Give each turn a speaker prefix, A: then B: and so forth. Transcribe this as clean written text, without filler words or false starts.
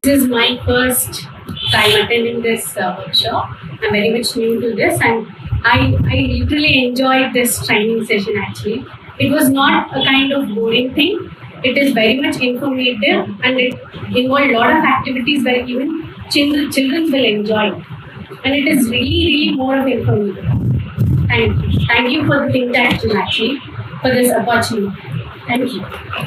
A: This is my first time attending this workshop. I'm very much new to this, and I literally enjoyed this training session actually. It was not a kind of boring thing. It is very much informative, and it involved a lot of activities where even children will enjoy it. And it is really more of informative. Thank you. Thank you for the ThinkTac actually for this opportunity. Thank you.